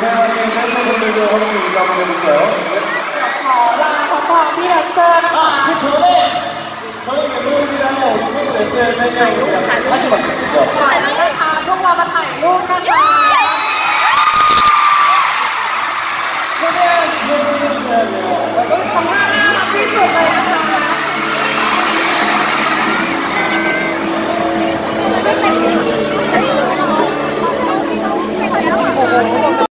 진행하시는 댄서분들도 함께 인사 한번 해볼까요? ขอลาพร้อมๆพี่แดนเซอร์นะคะ 그 전에 저희 멤버들이랑 우리 팬분 SM 팬이랑 사진 많이 찍죠. ก่อนนั้นนะคะพวกเรามาถ่ายรูปนะคะ 최대한 귀엽게 해주셔야 돼요. ของท่าน่ารักที่สุดเลยนะคะ